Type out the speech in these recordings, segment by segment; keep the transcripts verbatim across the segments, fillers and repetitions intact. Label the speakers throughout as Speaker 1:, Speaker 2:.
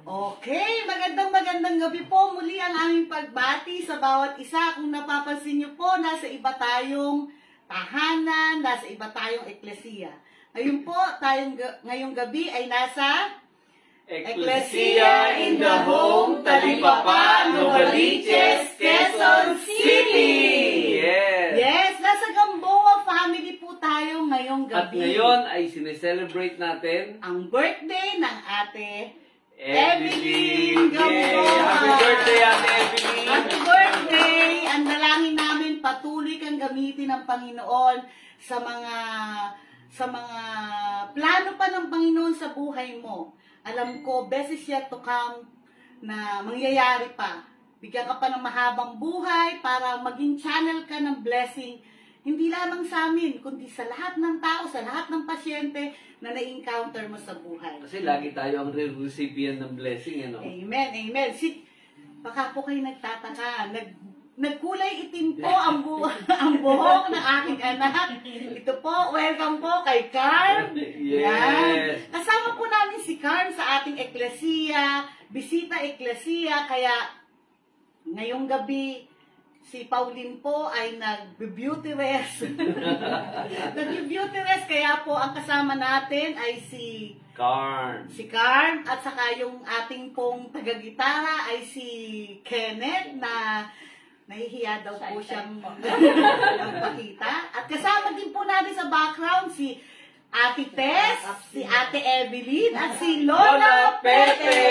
Speaker 1: Okay, magandang magandang gabi po. Muli ang aming pagbati sa bawat isa. Kung napapansin niyo po, nasa iba tayong tahanan, nasa iba tayong Ekklesia. Ngayon po, tayong ngayong gabi ay nasa
Speaker 2: Ekklesia in the Home, Talipapa, Novaliches, Quezon City!
Speaker 1: Yes! Yes, nasa Gamboa family po tayo ngayong gabi.
Speaker 2: At ngayon ay sineselebrate natin
Speaker 1: ang birthday ng ate
Speaker 2: Evelyn
Speaker 1: Gamboa.
Speaker 2: Happy birthday, Ate Evelyn!
Speaker 1: Happy birthday! Ang dalangin namin, patuloy kang gamitin ng Panginoon sa mga sa mga plano pa ng Panginoon sa buhay mo. Alam ko, beses yet to come na mangyayari pa. Bigyan ka pa ng mahabang buhay para maging channel ka ng blessing. Hindi lamang sa amin, kundi sa lahat ng tao, sa lahat ng pasyente na na-encounter mo sa buhay.
Speaker 2: Kasi lagi tayo ang recipient ng blessing, ano?
Speaker 1: Amen, amen. Si, baka po kayo nagtataka, nag, nagkulay itim po ang, bu ang buhok ng aking anak. Ito po, welcome po kay Carm.
Speaker 2: Yes.
Speaker 1: Yan. Kasama po namin si Carm sa ating Ekklesia, Bisita Ekklesia, kaya ngayong gabi, si Pauline po ay nag-beauty rest. Nag-beauty rest, kaya po ang kasama natin ay si
Speaker 2: Carm.
Speaker 1: Si Carm, at saka yung ating pong taga-gitara ay si Kenneth na nahihiya daw po siyang magpakita. At kasama din po natin sa background si Ate Tess, si Ate Evelyn, at si Lola Pepe!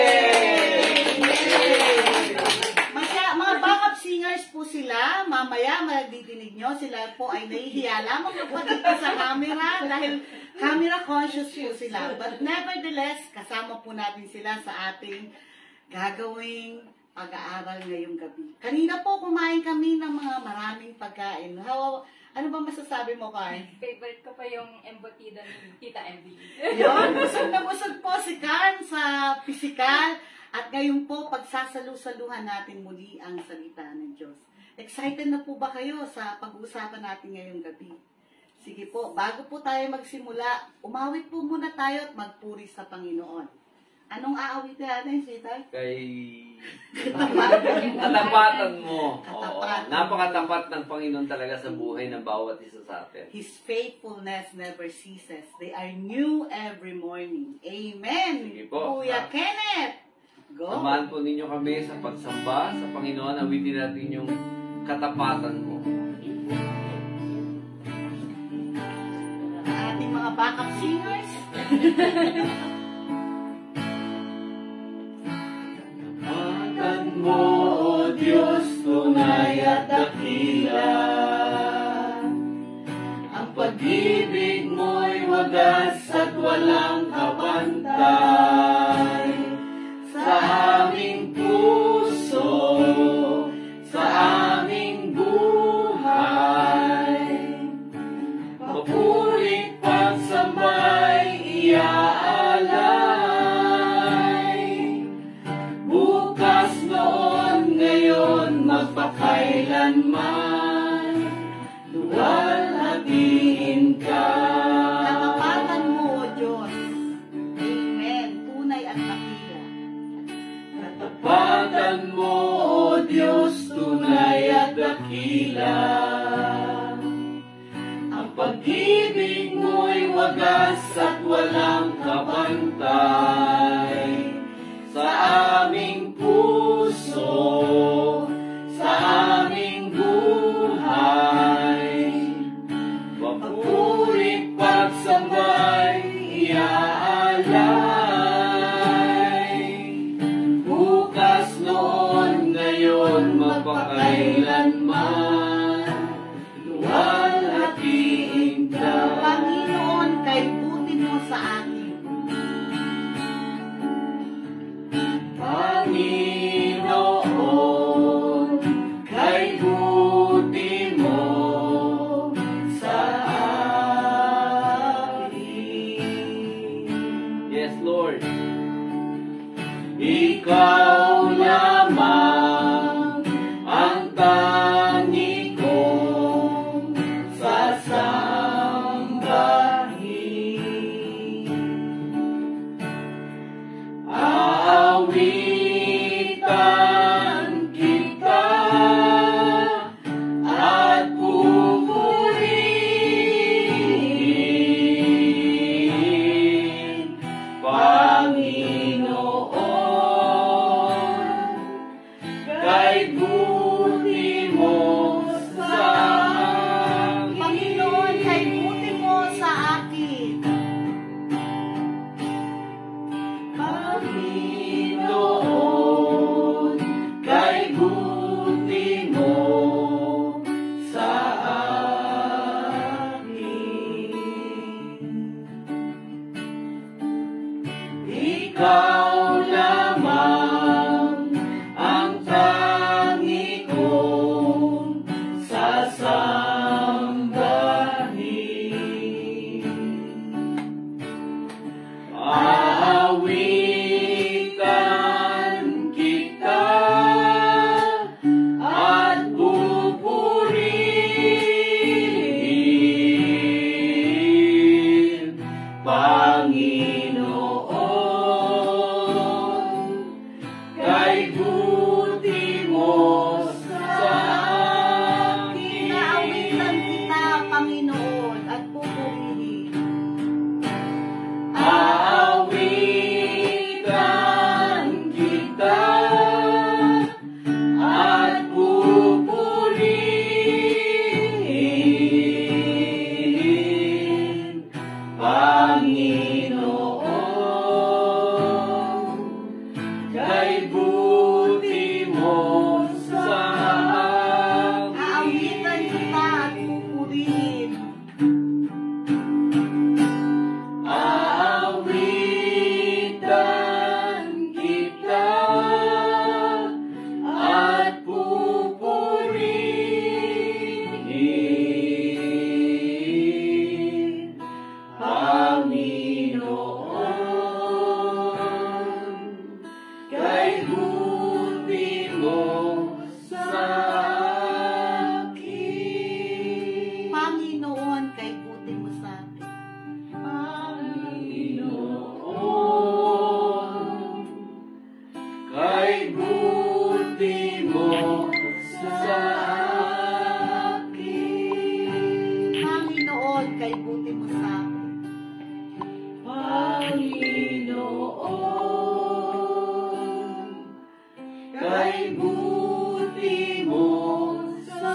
Speaker 1: Masya, mga backup singers po sila. Mamaya, maladidinig nyo, sila po ay nahihiya lamang magpakita sa camera dahil camera conscious po sila. But nevertheless, kasama po natin sila sa ating gagawing pag-aaral ngayong gabi. Kanina po kumain kami ng mga maraming pagkain. How, ano ba masasabi mo, Carm?
Speaker 3: Favorite ko pa yung embotida ni Tita Evelyn.
Speaker 1: Yun, busog na busog po si Carm sa pisikal. At ngayon po, pagsasalu-saluhan natin muli ang salita ng Diyos. Excited na po ba kayo sa pag-uusapan natin ngayong gabi? Sige po, bago po tayo magsimula, umawit po muna tayo at magpuri sa Panginoon. Anong aawitin natin, Sita?
Speaker 2: Kay katapatan mo.
Speaker 1: Katapatan.
Speaker 2: Oo. Napakatapat ng Panginoon talaga sa buhay ng bawat isa sa atin.
Speaker 1: His faithfulness never ceases. They are new every morning. Amen.
Speaker 2: Sige po.
Speaker 1: Kuya Kenneth. Go.
Speaker 2: Samahan po ninyo kami sa pagsamba sa Panginoon. Awitin natin yung katapatan mo.
Speaker 1: Ang ating mga backup singers.
Speaker 2: Katapatan mo, O Diyos, tunay at dakila. Ang pag-ibig mo'y wagas at walang kabantay. Sa aming puso, sa aming buhay, papurit pagsambay iaalay. Bukas, noon, ngayon, magpakailanman, luwalhatiin ka.
Speaker 1: Katapatan mo, O Diyos. Amen. Tunay at dakila.
Speaker 2: Katapatan mo, O Diyos, tunay at dakila. Ang pag-ibig mo'y wagas at walang kabantay. Sa aming puso, sa aming buhay, papurit pagsambay iaalay. Bukas, noon, ngayon, magpakailanman, luwalhatiin ka.
Speaker 1: Panginoon, kay butin mo sa akin.
Speaker 2: ikaw lamang ang tangi kong sasambahin. Aawitan kita at pupurihin, Panginoon, kay buti mo sa akin.
Speaker 1: Inaawitan kita, Panginoon, at pupurihin.
Speaker 2: Aawitan kita at pupurihin, Panginoon, kay buti mo sa akin.
Speaker 1: Aawitan kita at pupurihin.
Speaker 2: Aawitan kita at pupurihin, Panginoon, kay buti mo sa akin.
Speaker 1: Panginoon, kay buti mo sa akin.
Speaker 2: Panginoon, kay buti mo sa akin.
Speaker 1: Panginoon, kay buti mo sa akin.
Speaker 2: Panginoon, kay buti mo sa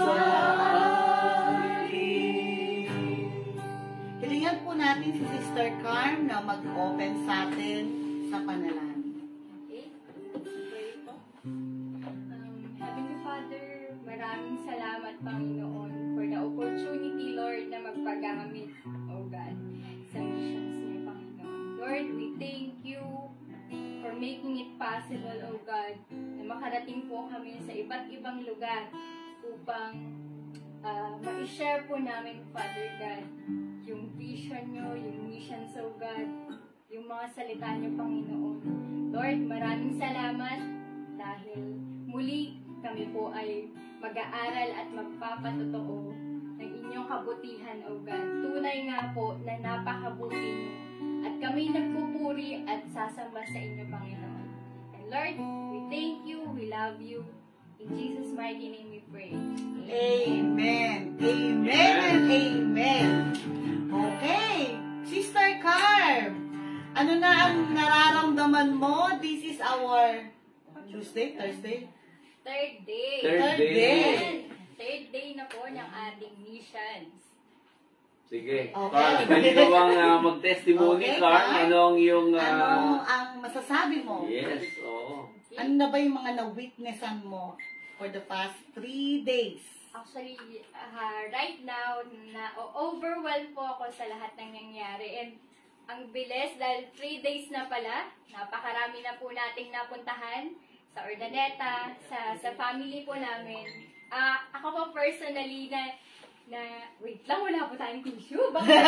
Speaker 2: akin.
Speaker 1: Hilingan po natin si Sister Carm na mag-open sa atin sa panalangin.
Speaker 3: Okay? Pray po. Um, Heavenly Father, maraming salamat, Panginoon, for the opportunity, Lord, na magpagamit, oh God, sa missions niyo, Panginoon. Lord, we thank you for making it possible, oh God, na makarating po kami sa iba't ibang lugar upang uh, ma-share po namin, Father God, yung vision nyo, yung missions, oh God, yung mga salita nyo, Panginoon. Lord, maraming salamat dahil muli kami po ay mag-aaral at magpapatotoo ng inyong kabutihan, O God. Tunay nga po na napakabuti nyo at kami nagpupuri at sasamba sa inyo, Panginoon. And Lord, we thank you, we love you. In Jesus' mighty name we pray.
Speaker 1: Amen. Amen and amen. Okay. Sister Carm, ano na ang nararamdaman mo? This is our Tuesday, Thursday?
Speaker 3: Third day.
Speaker 2: Third
Speaker 1: Third
Speaker 2: day.
Speaker 1: day.
Speaker 3: Third day na po ng ating missions.
Speaker 2: Sige.
Speaker 1: Okay.
Speaker 2: Carl, pwede ka bang uh, mag-testimony,
Speaker 1: Okay,
Speaker 2: Carl?
Speaker 1: Carl.
Speaker 2: Ano ang iyong... uh,
Speaker 1: Ano ang masasabi mo?
Speaker 2: Yes, oo.
Speaker 1: Ano na ba yung mga na-witnessan mo for the past three days?
Speaker 3: Actually, uh, right now, na overwhelmed po ako sa lahat ng nangyari. And ang bilis dahil three days na pala, napakarami na po nating napuntahan sa Urdaneta, sa sa family po namin. Ah, ako po personally na na wait lang, wala po tayong tissue. Bakit?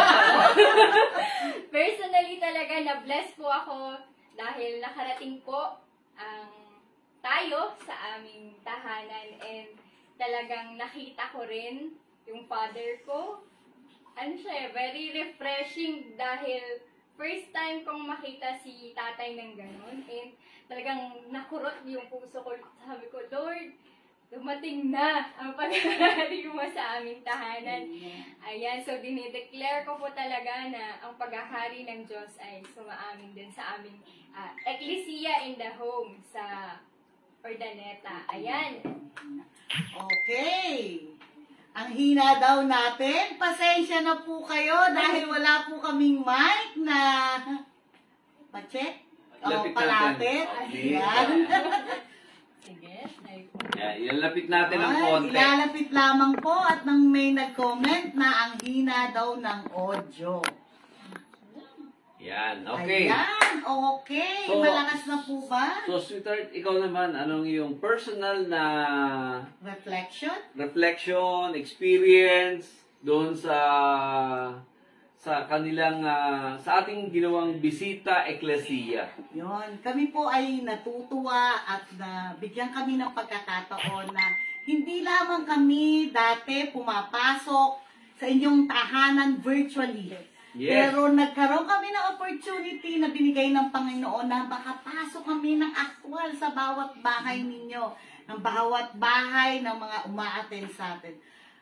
Speaker 3: Personally talaga na bless po ako dahil nakarating po ang tayo sa aming tahanan and talagang nakita ko rin yung father ko. Ano siya, very refreshing dahil first time kong makita si tatay ng ganon and talagang nakurot yung puso ko. Sabi ko, Lord, dumating na ang paghahari mo sa aming tahanan. Ayan, so dinideclare ko po talaga na ang paghahari ng Diyos ay sumaamin din sa aming uh, Ekklesia in the home sa Urdaneta. Ayan.
Speaker 1: Okay. Ang hina daw natin. Pasensya na po kayo dahil wala po kaming mic na pa-check. O,
Speaker 2: Lapit
Speaker 1: palapit.
Speaker 2: natin.
Speaker 1: Ayan.
Speaker 3: Sige.
Speaker 2: Yeah, ilalapit natin ng
Speaker 1: Ay,
Speaker 2: konti.
Speaker 1: ilalapit lamang po at nang may nag-comment na ang hina daw ng audio.
Speaker 2: Yan, okay.
Speaker 1: Ayan, okay.
Speaker 2: So,
Speaker 1: Malakas na po ba?
Speaker 2: So, sweetheart, ikaw naman, anong iyong personal na
Speaker 1: Reflection?
Speaker 2: reflection, experience doon sa sa kanilang ah, sa ating ginawang Bisita Ekklesia?
Speaker 1: Yon, kami po ay natutuwa at na bigyan kami ng pagkakataon na hindi lamang kami dati pumapasok sa inyong tahanan virtually.
Speaker 2: Yes.
Speaker 1: Pero nagkaroon kami ng opportunity na binigay ng Panginoon na makapasok kami ng actual sa bawat bahay ninyo, ng bawat bahay ng mga uma-attend sa atin.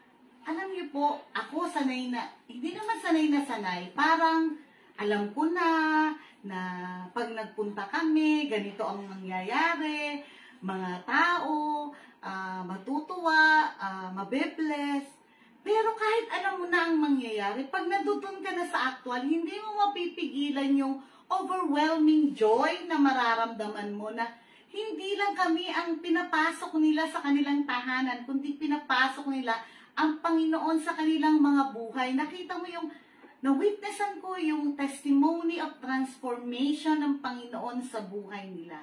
Speaker 1: Alam niyo po, ako sanay na, hindi naman sanay na sanay, parang alam ko na, na pag nagpunta kami, ganito ang mangyayari, mga tao, uh, matutuwa, uh, mabe-bless. Pero kahit alam mo na ang mangyayari, pag nadudun ka na sa actual, hindi mo mapipigilan yung overwhelming joy na mararamdaman mo na hindi lang kami ang pinapasok nila sa kanilang tahanan, kundi pinapasok nila ang Panginoon sa kanilang mga buhay. Nakita mo yung, na-witnessan ko yung testimony of transformation ng Panginoon sa buhay nila.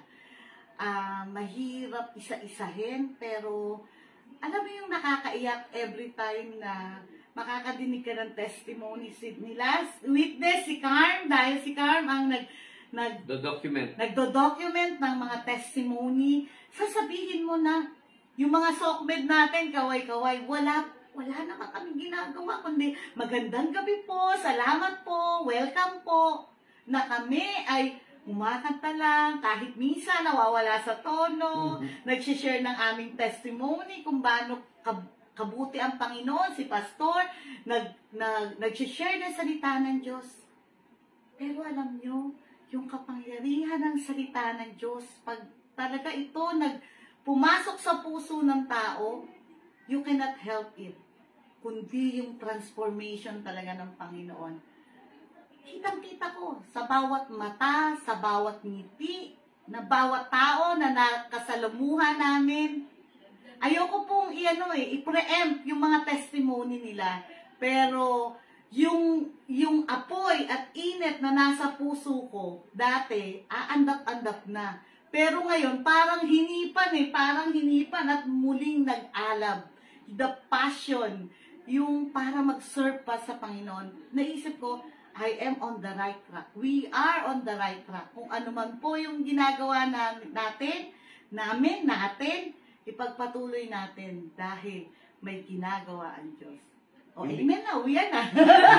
Speaker 1: Uh, mahirap isa-isahin, pero alam mo yung nakakaiyak every time na makakadinig ka ng testimony nila. Witness si Carm, dahil si Carm ang nag, nag,
Speaker 2: document.
Speaker 1: nagdo-document ng mga testimony. Sasabihin mo na, yung mga sokmed natin, kaway-kaway, wala, wala naman kami ginagawa, kundi magandang gabi po, salamat po, welcome po, na kami ay umakanta lang, kahit minsan nawawala sa tono, mm-hmm. Nagsishare ng aming testimony kung paano kabuti ang Panginoon, si Pastor, nag, nag, nagsishare ng salita ng Diyos. Pero alam nyo, yung kapangyarihan ng salita ng Diyos, pag talaga ito nag pumasok sa puso ng tao, you cannot help it, kundi yung transformation talaga ng Panginoon. Kitang-kita ko sa bawat mata, sa bawat ngiti, na bawat tao na nakasalamuhan namin. Ayoko pong i-ano eh, i-preempt yung mga testimony nila. Pero yung yung apoy at init na nasa puso ko dati, aandap-andap na. Pero ngayon parang hinipan eh, parang hinipan at muling nag-alab. The passion, yung para mag-serve pa sa Panginoon. Naisip ko, I am on the right track. We are on the right track. Kung ano man po yung ginagawa na, natin, namin, natin, ipagpatuloy natin dahil may ginagawa ang Diyos. O, amen na, uyan na.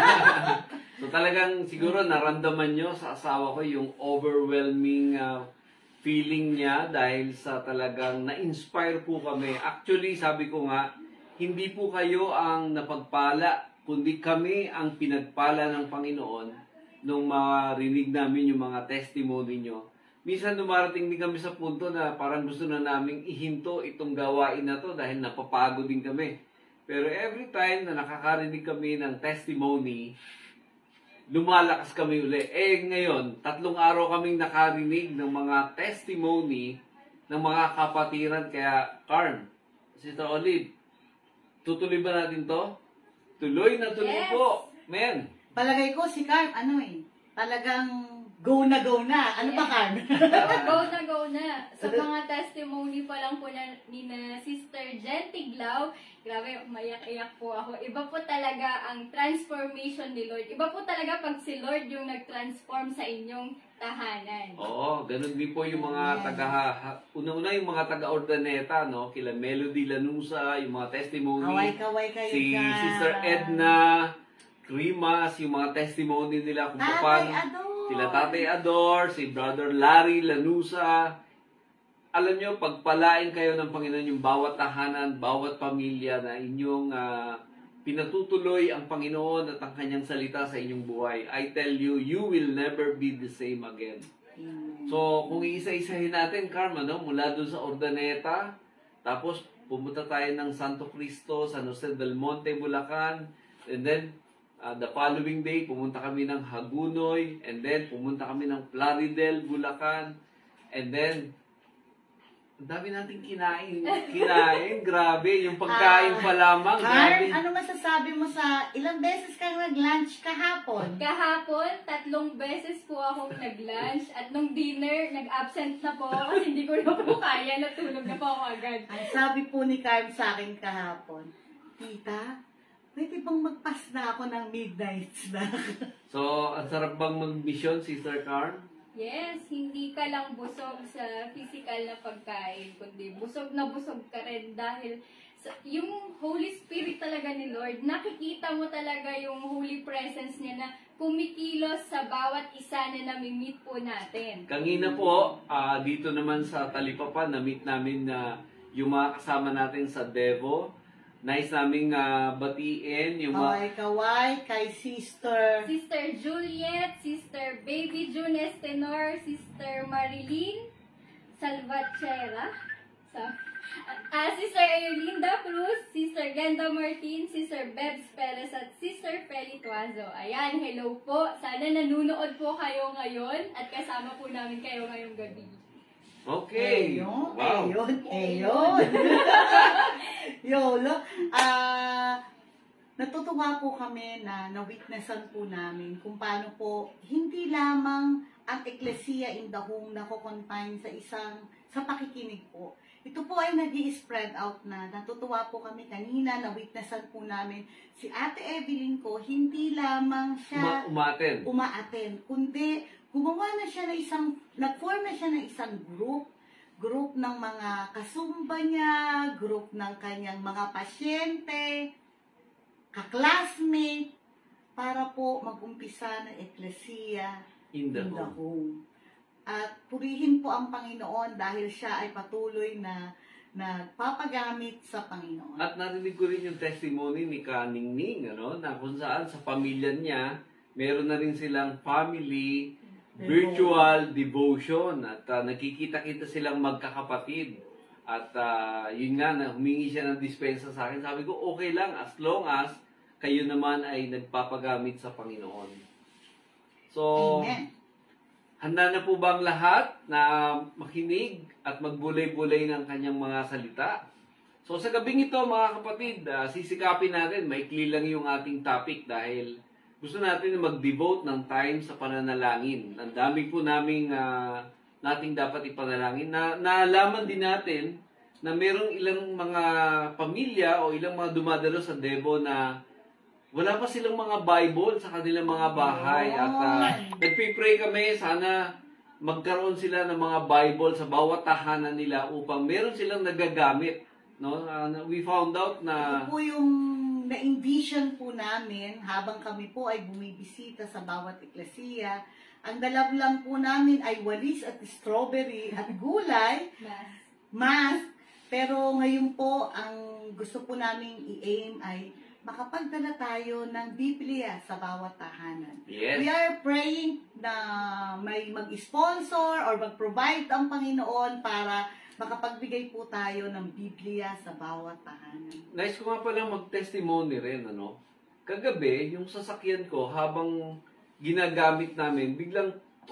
Speaker 2: So talagang siguro naramdaman nyo sa asawa ko yung overwhelming uh, feeling niya dahil sa talagang na-inspire po kami. Actually, sabi ko nga, hindi po kayo ang napagpala, kundi kami ang pinagpala ng Panginoon nung marinig namin yung mga testimony nyo. Minsan dumarating din kami sa punto na parang gusto na naming ihinto itong gawain na to dahil napapagod din kami. Pero every time na nakakarinig kami ng testimony, lumalakas kami uli. Eh ngayon, tatlong araw kaming nakarinig ng mga testimony ng mga kapatiran. Kaya, Carm, Sister Olive, tutuloy ba natin to? Tuloy na tuloy
Speaker 3: yes.
Speaker 2: po. Men.
Speaker 1: Palagay ko si Carm, ano eh, talagang go na go na. Ano yes. ba, Carm?
Speaker 3: Go na go na. Sa mga testimony pa lang po na, ni na Sister Jen Tiglaw, grabe, mayak-iyak po ako. Iba po talaga ang transformation ni Lord. Iba po talaga pag si Lord yung nag-transform sa inyong tahanan.
Speaker 2: Oo, ganun din po yung mga taga, una-una yung mga taga-ordaneta, no? Kila Melody Lanusa, yung mga testimony.
Speaker 1: Kaway-kaway kayo
Speaker 2: si
Speaker 1: dyan.
Speaker 2: Sister Edna, Rimas, yung mga testimony nila kung paano. Sila Tatay Ador, si Brother Larry Lanusa. Alam nyo, pagpalain kayo ng Panginoon yung bawat tahanan, bawat pamilya na inyong uh, pinatutuloy ang Panginoon at ang kanyang salita sa inyong buhay. I tell you, you will never be the same again. So, kung iisa-isahin natin, Carm, ano, mula doon sa Ordaneta, tapos pumunta tayo ng Santo Cristo, San Jose del Monte, Bulacan, and then, uh, the following day, pumunta kami ng Hagunoy, and then, pumunta kami ng Plaridel, Bulacan, and then, Ang dami nating kinain. Kinain, grabe. Yung pagkain pa lamang, grabe.
Speaker 1: Carl, ano masasabi mo sa ilang beses kang nag-lunch kahapon?
Speaker 3: Kahapon, tatlong beses po akong nag-lunch at nung dinner, nag-absent na po ako kasi hindi ko na po kaya, natulog na po ako agad.
Speaker 1: Ang sabi po ni Carl sa akin kahapon, Tita, pwede bang magpas na ako ng midnight snack?
Speaker 2: So, ang sarap bang mag-mission, Sister Carl?
Speaker 3: Yes, hindi ka lang busog sa physical na pagkain, kundi busog na busog ka rin dahil sa, yung Holy Spirit talaga ni Lord, nakikita mo talaga yung Holy Presence niya na kumikilos sa bawat isa na nami-meet po natin.
Speaker 2: Kanina po, ah, dito naman sa Talipapa, na-meet namin na yung mga kasama natin sa Devo. Nice naming ah, batiin yung mga...
Speaker 1: Kaway-kaway kay Sister.
Speaker 3: Sister Juliet, Sister Baby June Estenor, Sister Marilyn Salvatierra, sa, uh, Sister Erlinda Cruz, Sister Genda Martin, Sister Bebs Perez at Sister Feli Tuazo. Ayan, hello po. Sana nanunood po kayo ngayon at kasama po namin kayo ngayong gabi.
Speaker 2: Okay.
Speaker 1: Ayun,
Speaker 2: Wow.
Speaker 1: ayun, ayun. Yolo. Ah, natutuwa po kami na na-witnessan po namin kung paano po hindi lamang ang Ekklesia in the home na confine sa isang sa pakikinig po. Ito po ay nag-i-spread out na. Natutuwa po kami kanina, na-witnessan po namin si Ate Evelyn ko, hindi lamang siya
Speaker 2: Uma- umaten.
Speaker 1: umaaten, kundi gumawa na siya ng isang, nag-form na siya ng isang group, group ng mga kasumba niya, group ng kanyang mga pasyente, kaklasmate, para po mag-umpisa ng Ekklesia
Speaker 2: In the
Speaker 1: in the
Speaker 2: home.
Speaker 1: home. At purihin po ang Panginoon dahil siya ay patuloy na nagpapagamit sa Panginoon.
Speaker 2: At narinig ko rin yung testimony ni Kaningning, ano, na kung saan sa pamilya niya, meron na rin silang family virtual devotion at uh, nakikita-kita silang magkakapatid. At uh, yun nga, na humingi siya ng dispensa sa akin. Sabi ko, okay lang as long as kayo naman ay nagpapagamit sa Panginoon. So,
Speaker 1: Amen.
Speaker 2: handa na po ba ang lahat na makinig at magbulay-bulay ng kanyang mga salita? So, sa gabing ito, mga kapatid, uh, sisikapin natin, maikli lang yung ating topic dahil gusto natin na mag-devote ng time sa pananalangin. Ang dami po naming uh, nating dapat ipanalangin. Na, naalaman din natin na merong ilang mga pamilya o ilang mga dumadalo sa Devo na wala pa silang mga Bible sa kanilang mga bahay. At uh, nagpipray kami, sana magkaroon sila ng mga Bible sa bawat tahanan nila upang meron silang nagagamit. No? Uh, we found out na...
Speaker 1: Ito po yung na-envision po namin habang kami po ay bumibisita sa bawat Ekklesia. Ang dalawlang po namin ay walis at strawberry at gulay,
Speaker 3: Mas,
Speaker 1: mas. Pero ngayon po, ang gusto po namin i-aim ay makapagdala tayo ng Biblia sa bawat tahanan.
Speaker 2: Yes.
Speaker 1: We are praying na may mag-sponsor or mag-provide ang Panginoon para makapagbigay po tayo ng Biblia sa bawat tahanan.
Speaker 2: Nice ko nga pala mag-testimony rin, ano. Kagabi, yung sasakyan ko, habang ginagamit namin, biglang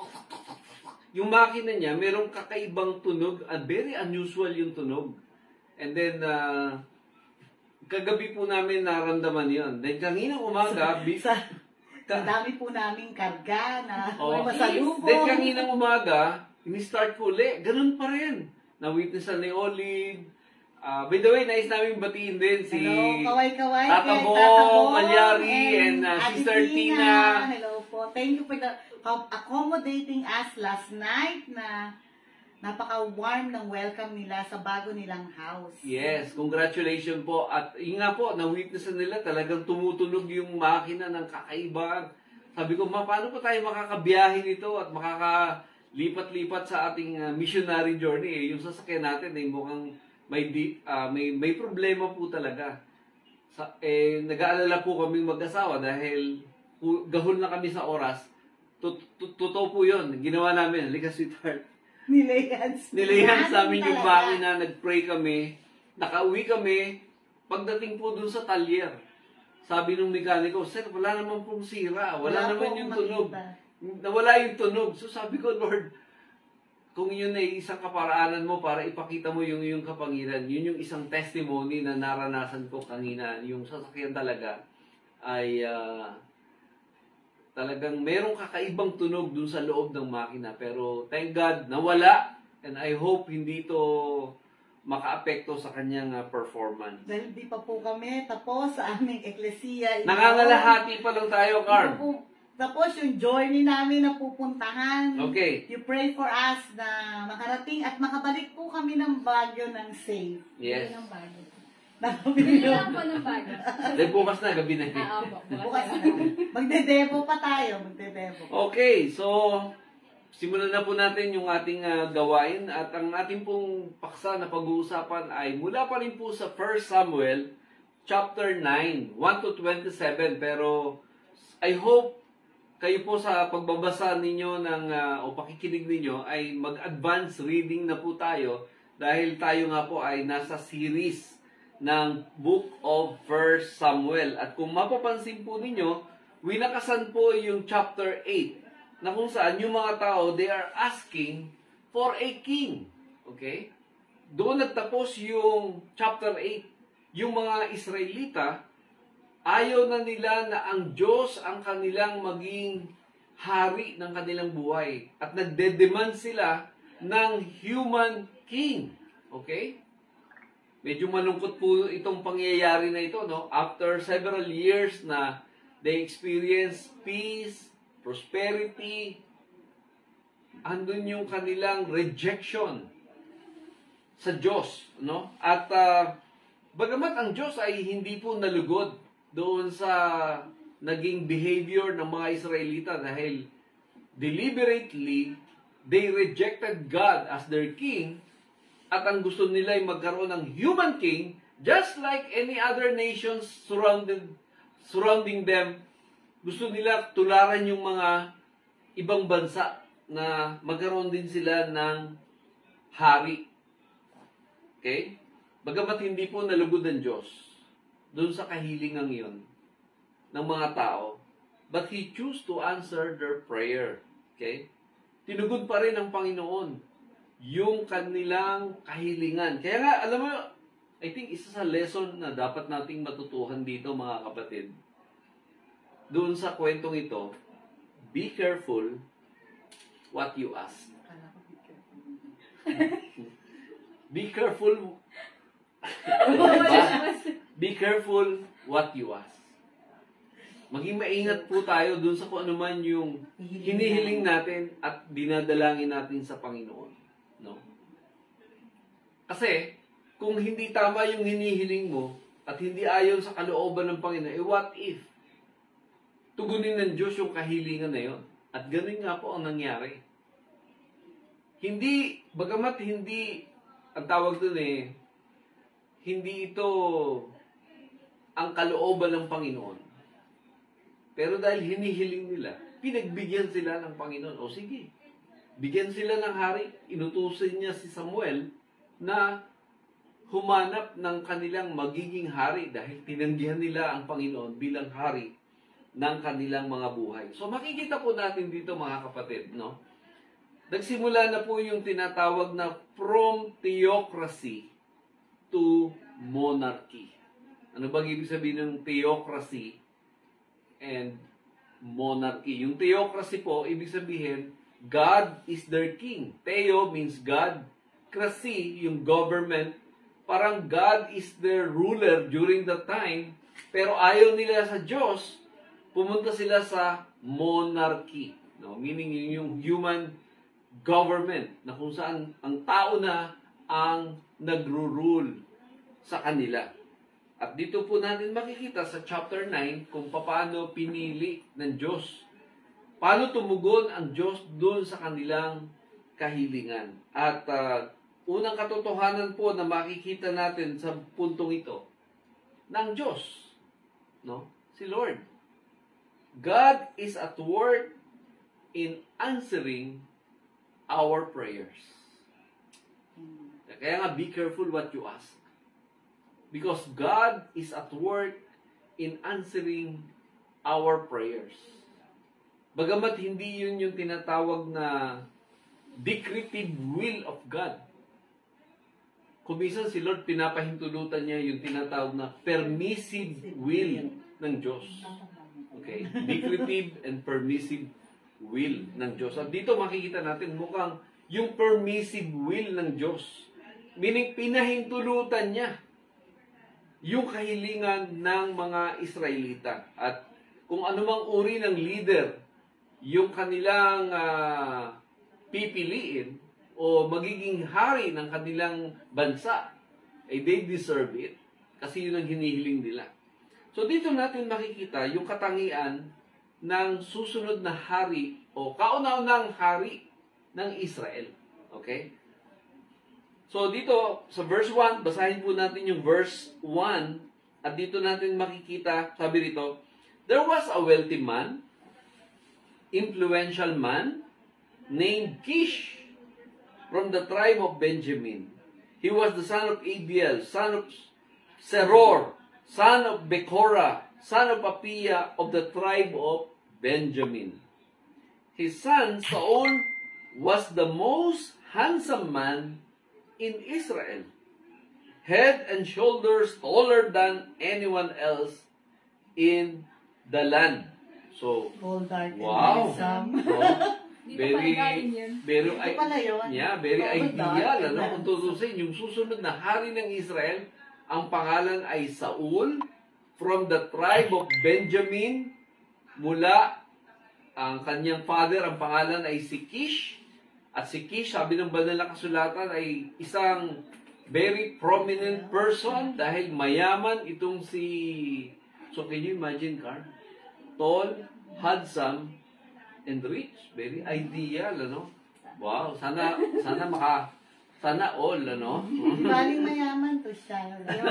Speaker 2: yung makina niya, merong kakaibang tunog, at very unusual yung tunog. And then, uh, kagabi po namin naramdaman yon. Then, kanina umaga, bi-
Speaker 1: Sa, sa dami po naming karga na
Speaker 2: Oh.
Speaker 1: masalubong.
Speaker 2: Then, kanina umaga, ini-start ko uli, ganun pa rin. Na-witnessan ni Olive. Uh, by the way, nais namin batiin din si
Speaker 1: Hello, kaway-kaway.
Speaker 2: Tata
Speaker 1: kay
Speaker 2: Bong,
Speaker 1: Tata Bong
Speaker 2: Malyari, and, uh,
Speaker 1: Ate
Speaker 2: Sister Tina.
Speaker 1: Hello po. Thank you for the accommodating us last night na napaka-warm ng welcome nila sa bago nilang house.
Speaker 2: Yes, congratulations po. At yun nga po, na-witnessan nila, talagang tumutunog yung makina ng kakaiba. Sabi ko, ma, paano pa tayo makakabiyahe nito at makakalipat-lipat sa ating uh, missionary journey? Eh, yung sasakyan natin, eh, mukhang may, di, uh, may, may problema po talaga. Sa, eh, nag-aalala po kaming mag-asawa dahil pu- gahol na kami sa oras. Tut- tut- Totoo po yun. Ginawa namin. Halika, sweetheart.
Speaker 1: Nilayans.
Speaker 2: Nilayans sa amin yung
Speaker 1: Talaga.
Speaker 2: makina, nag-pray kami, nakauwi kami, pagdating po dun sa talyer, sabi ng mekaniko, sir, wala naman pong sira, wala,
Speaker 1: Wala
Speaker 2: naman
Speaker 1: pong
Speaker 2: yung tunog.
Speaker 1: makita.
Speaker 2: Nawala yung tunog. So sabi ko, Lord, kung yun ay isang kaparaanan mo para ipakita mo yung iyong kapangyarihan, yun yung isang testimony na naranasan ko kanina. Yung sasakyan talaga ay uh, talagang merong kakaibang tunog dun sa loob ng makina. Pero thank God, nawala. And I hope hindi ito makaapekto sa kanyang uh, performance.
Speaker 1: Dahil di pa po kami tapos sa aming Ekklesia.
Speaker 2: Nangangalahati pa lang tayo, Carl.
Speaker 1: Tapos yung journey namin na pupuntahan.
Speaker 2: Okay.
Speaker 1: You pray for us na makarating at makabalik po kami ng Baguio ng safe.
Speaker 2: Yes.
Speaker 3: Ng Baguio.
Speaker 1: Nakabili
Speaker 3: Bili lang po ng Baguio.
Speaker 2: Dahil bukas na, gabi na.
Speaker 3: Ah, opo.
Speaker 1: Bukas na. Magde-demo pa tayo. Magde-demo.
Speaker 2: Okay, so simulan na po natin yung ating uh, gawain at ang ating pong paksa na pag-uusapan ay mula pa rin po sa First Samuel chapter nine, one to twenty-seven. Pero I hope kayo po sa pagbabasa ninyo ng, uh, o pakikinig ninyo ay mag-advance reading na po tayo dahil tayo nga po ay nasa series ng Book of First Samuel. At kung mapapansin po ninyo, winakasan po yung chapter eight na kung saan yung mga tao, they are asking for a king. Okay? Doon nagtapos yung chapter eight. Yung mga Israelita, ayaw na nila na ang Diyos ang kanilang maging hari ng kanilang buhay. At nagde-demand sila ng human king. Okay? Medyo malungkot po itong pangyayari na ito, no? After several years na they experience peace, prosperity, andun yung kanilang rejection sa Diyos, no? At uh, bagamat ang Diyos ay hindi po nalugod doon sa naging behavior ng mga Israelita dahil deliberately they rejected God as their king at ang gusto nila ay magkaroon ng human king just like any other nations surrounded surrounding them. Gusto nila tularan yung mga ibang bansa na magkaroon din sila ng hari. Okay? Bagamat hindi po nalugod ng Diyos doon sa kahilingang yun ng mga tao, but He chose to answer their prayer. Okay? Tinugod pa rin ng Panginoon yung kanilang kahilingan. Kaya nga, alam mo, I think isa sa lesson na dapat nating matutuhan dito, mga kapatid, doon sa kwentong ito, be careful what you ask. Be careful. Be careful what you ask. Maging maingat po tayo doon sa kung ano man yung hinihiling natin at dinadalangin natin sa Panginoon. No? Kasi, kung hindi tama yung hinihiling mo at hindi ayon sa kalooban ng Panginoon, eh what if? Tugunin ng Diyos yung kahilingan na yun. At ganun nga po ang nangyari. Hindi, bagamat hindi, ang tawag dun eh, hindi ito ang kalooban ng Panginoon. Pero dahil hinihiling nila, pinagbigyan sila ng Panginoon. O sige, bigyan sila ng hari. Inutusin niya si Samuel na humanap ng kanilang magiging hari dahil tinanggihan nila ang Panginoon bilang hari ng kanilang mga buhay. So makikita po natin dito, mga kapatid, no? Nagsimula na po yung tinatawag na from theocracy to monarchy. Ano bang ibig sabihin ng theocracy and monarchy? Yung theocracy po, ibig sabihin, God is their king. Theo means God. Krasi, yung government, parang God is their ruler during that time, pero ayaw nila sa Diyos, pumunta sila sa monarchy. No? Meaning yung human government, na kung saan ang tao na ang nagro-rule sa kanila. At dito po natin makikita sa chapter nine kung paano pinili ng Diyos. Paano tumugon ang Diyos doon sa kanilang kahilingan. At uh, unang katotohanan po na makikita natin sa puntong ito, ng Diyos, no? Si Lord. God is at work in answering our prayers. Kaya nga, be careful what you ask. Because God is at work in answering our prayers. Bagamat hindi yun yung tinatawag na decretive will of God. Kung minsan si Lord, pinapahintulutan niya yung tinatawag na permissive will ng Diyos. Okay? Decretive and permissive will ng Diyos. At dito makikita natin mukhang yung permissive will ng Diyos. Meaning, pinahintulutan niya yung kahilingan ng mga Israelita. At kung anumang uri ng leader, yung kanilang uh, pipiliin, o magiging hari ng kanilang bansa, eh they deserve it. Kasi yun ang hinihiling nila. So dito natin makikita yung katangian ng susunod na hari o kauna-unang hari ng Israel. Okay? So dito sa verse one, basahin po natin yung verse one at dito natin makikita, sabi rito, there was a wealthy man, influential man, named Kish, from the tribe of Benjamin. He was the son of Abiel, son of Seror, son of Bekora, son of Apia of the tribe of Benjamin. His son Saul was the most handsome man in Israel, head and shoulders taller than anyone else in the land. So,
Speaker 1: Tall, dark, and
Speaker 2: wow.
Speaker 1: handsome.
Speaker 2: So, very, very,
Speaker 1: Ito pala yun.
Speaker 2: yeah, very
Speaker 1: Tall,
Speaker 2: ideal.
Speaker 1: dark,
Speaker 2: Ano,
Speaker 1: and
Speaker 2: kung tutusin, yung susunod na hari ng Israel, ang pangalan ay Saul, from the tribe of Benjamin, mula ang kanyang father, ang pangalan ay si Kish, at si Kish, sabi ng banal na kasulatan, ay isang very prominent person dahil mayaman itong si, so can you imagine, Carl? Tall, handsome, and rich. Very ideal, ano? Wow, sana, sana maka, sana all, ano?
Speaker 1: Galing mayaman to siya.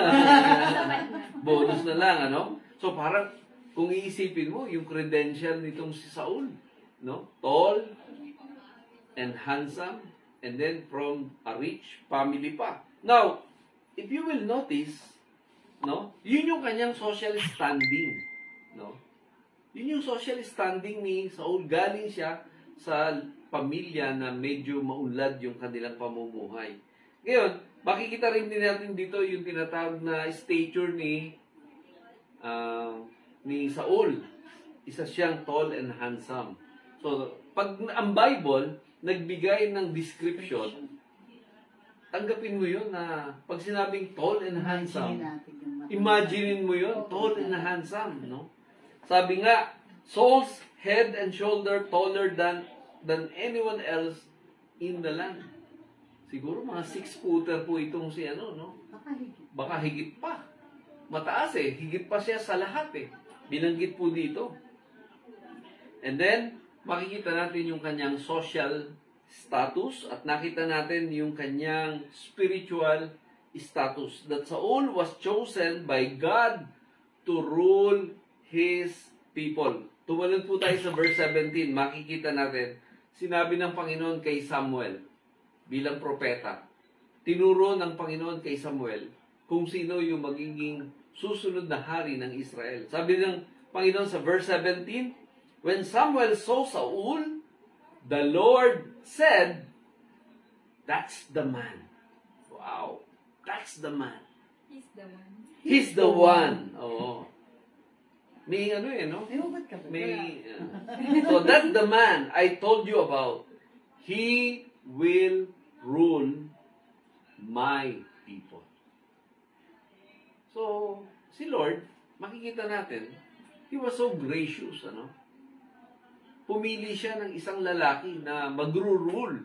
Speaker 2: Bonus na lang, ano? So parang, kung iisipin mo, yung credential nitong si Saul, no? Tall, and handsome, and then from a rich family pa. Now, if you will notice, no? Yun yung kanyang social standing, no? Yun yung social standing ni Saul. Galing siya sa pamilya na medyo maunlad yung kanilang pamumuhay. Ngayon, makikita rin din natin dito yung tinatawag na stature ni uh, ni Saul. Isa siyang tall and handsome. So, pag ang Bible nagbigay ng description, tanggapin mo yun na pag sinabing tall and handsome, imaginein mo yun, tall and handsome, no? Sabi nga, Saul's head and shoulder taller than than anyone else in the land. Siguro mga six-footer po itong si ano, no? Baka higit pa. Mataas eh. Higit pa siya sa lahat eh. Binanggit po dito. And then, makikita natin yung kanyang social status at nakita natin yung kanyang spiritual status. That Saul was chosen by God to rule His people. Tumalun po tayo sa verse seventeen. Makikita natin, sinabi ng Panginoon kay Samuel bilang propeta. Tinuro ng Panginoon kay Samuel kung sino yung magiging susunod na hari ng Israel. Sabi ng Panginoon sa verse seventeen, when Samuel saw Saul, the Lord said, that's the man. Wow. That's the man.
Speaker 3: He's the one.
Speaker 2: He's the one. Oo. May ano eh, no? May, uh, so that's the man I told you about. He will rule my people. So, si Lord, makikita natin, He was so gracious, ano? Pumili siya ng isang lalaki na magru-rule.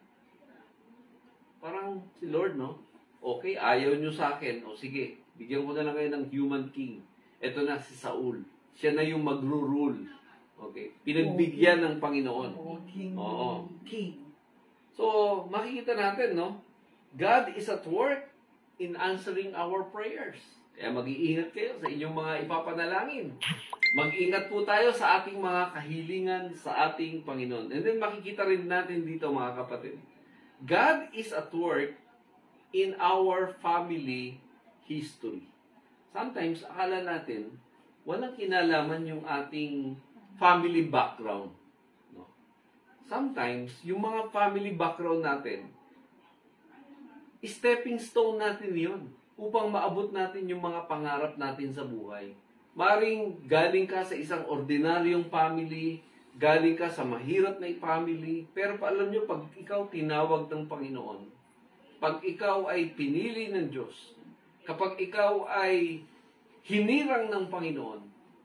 Speaker 2: Parang si Lord, no? Okay, ayaw nyo sa akin. O sige, bigyan ko na lang kayo ng human king. Ito na si Saul. Siya na yung magru-rule. Okay? Pinagbigyan ng Panginoon. Oo.
Speaker 1: King.
Speaker 2: So, makikita natin, no? God is at work in answering our prayers. Kaya mag-iingat kayo sa inyong mga ipapanalangin. Mag-ingat po tayo sa ating mga kahilingan sa ating Panginoon. And then makikita rin natin dito, mga kapatid. God is at work in our family history. Sometimes, akala natin, walang kinalaman yung ating family background. No? sometimes, yung mga family background natin, stepping stone natin yun upang maabot natin yung mga pangarap natin sa buhay. Maring galing ka sa isang ordinaryong family, galing ka sa mahirap na family, pero alam nyo, pag ikaw tinawag ng Panginoon, pag ikaw ay pinili ng Diyos, kapag ikaw ay hinirang ng Panginoon,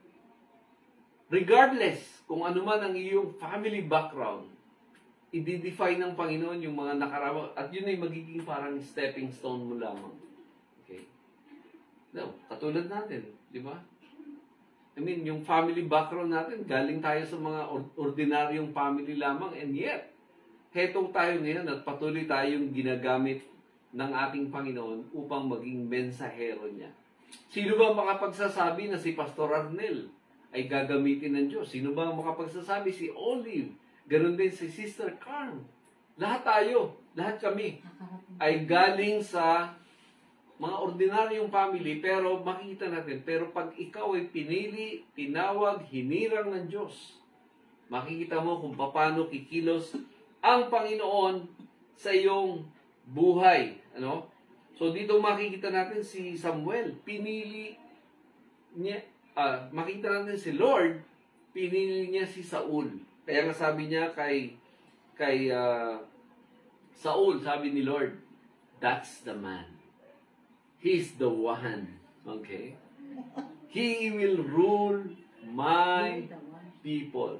Speaker 2: regardless kung ano man ang iyong family background, i-define ng Panginoon yung mga nakarama at yun ay magiging parang stepping stone mo lamang. Okay? No, katulad natin, di ba? I mean, yung family background natin, galing tayo sa mga or- ordinaryong family lamang, and yet, hetong tayo ngayon at patuloy tayong ginagamit ng ating Panginoon upang maging mensahero niya. Sino ba makapagsasabi na si Pastor Arnel ay gagamitin ng Diyos? Sino ba makapagsasabi? Si Olive. Ganon din si Sister Carm. Lahat tayo, lahat kami, ay galing sa mga ordinaryong family, pero makikita natin, pero pag ikaw ay pinili, tinawag, hinirang ng Diyos, makikita mo kung paano kikilos ang Panginoon sa iyong buhay. Ano? So dito makikita natin si Samuel, pinili niya, uh, makikita natin si Lord, pinili niya si Saul. Kaya nga sabi niya kay kay uh, Saul, sabi ni Lord, that's the man. He's the one. Okay? He will rule my people.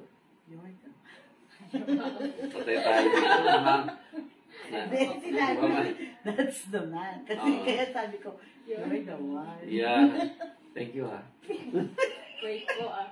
Speaker 2: Patay tayo dito, mga
Speaker 1: Hindi, sinabi, that's the man. Kasi
Speaker 2: Oo.
Speaker 1: kaya sabi ko, you're the one.
Speaker 2: Yeah. Thank you, ha.
Speaker 3: Wait po ah.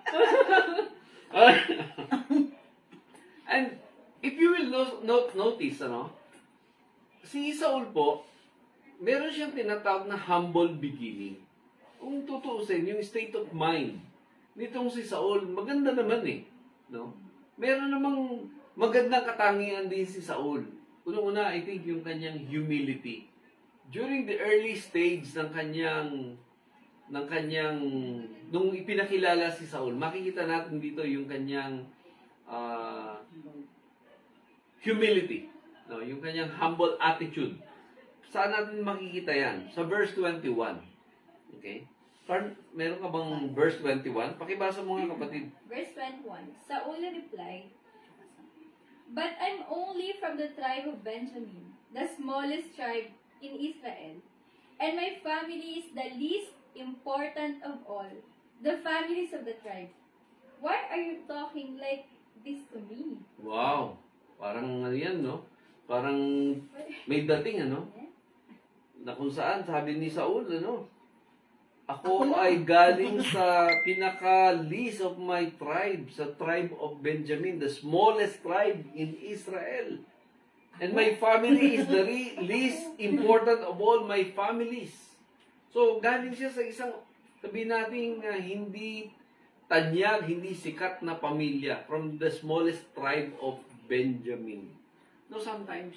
Speaker 2: And if you will no- no- notice, ano, si Saul po, meron siyang tinatawag na humble beginning. Kung tutuusin, yung state of mind nitong si Saul, maganda naman eh. No? Meron namang magandang katangian din si Saul. Unang-una, I think yung kanyang humility. During the early stage ng kanyang ng kanyang nung ipinakilala si Saul, makikita natin dito yung kanyang uh, humility, no, yung kanyang humble attitude. Saan natin makikita yan? Sa verse twenty-one. Okay? Carl, meron ka bang verse twenty-one? Pakibasa mo nga, kapatid.
Speaker 3: Verse twenty-one. Saul replied, "But I'm only from the tribe of Benjamin, the smallest tribe in Israel, and my family is the least important of all the families of the tribe. Why are you talking like this to me?"
Speaker 2: Wow! Parang ano yan, no? Parang may dating, ano? Na kung saan, sabi ni Saul, ano? Ako ay galing sa pinaka-least of my tribe, sa tribe of Benjamin, the smallest tribe in Israel. And my family is the re- least important of all my families. So, galing siya sa isang, sabi natin, uh, hindi tanyag, hindi sikat na pamilya from the smallest tribe of Benjamin. No, sometimes,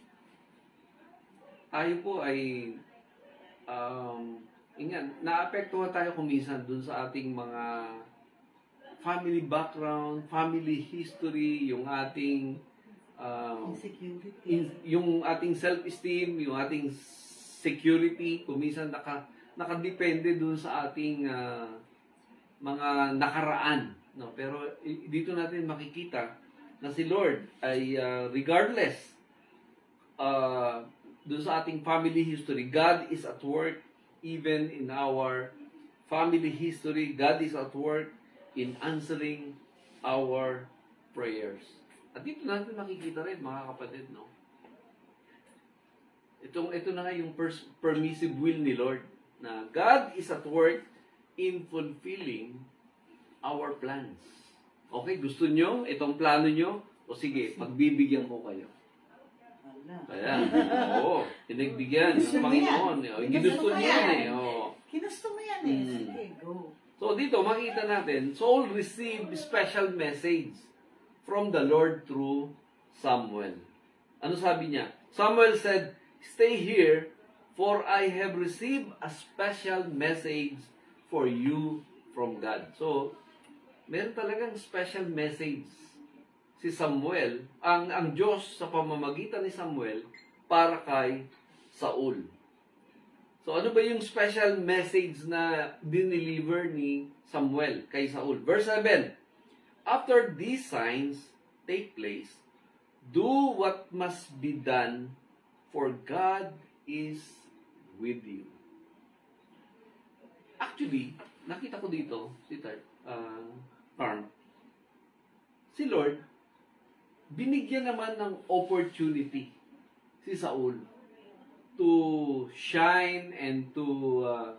Speaker 2: tayo po ay, um, ingan, naapektuhan tayo kuminsan dun sa ating mga family background, family history, yung ating um,
Speaker 1: Insecurity.
Speaker 2: in, yung ating self-esteem, yung ating security, kuminsan naka, nakadepende dun sa ating uh, mga nakaraan. No? Pero i- dito natin makikita na si Lord ay uh, regardless uh, dun sa ating family history, God is at work even in our family history. God is at work in answering our prayers. At dito natin makikita rin, mga kapatid, no? Itong, ito na nga yung pers- permissive will ni Lord, na God is at work in fulfilling our plans. Okay, gusto nyo itong plano nyo? O sige, pagbibigyan ko kayo. Ayan. Oo. Pinagbigyan ng Panginoon. O, ginusto niya yan eh. Oo.
Speaker 1: Kinusto mo yan eh.
Speaker 2: Mm.
Speaker 1: Sige, go.
Speaker 2: So dito, makita natin, Saul received special message from the Lord through Samuel. Ano sabi niya? Samuel said, "Stay here, for I have received a special message for you from God." So, meron talagang special message si Samuel, ang ang Diyos sa pamamagitan ni Samuel para kay Saul. So ano ba yung special message na dineliver ni Samuel kay Saul? Verse seven, after these signs take place, do what must be done, for God is with you. Actually, nakita ko dito, si uh, Farm, si Lord, binigyan naman ng opportunity si Saul to shine and to, uh,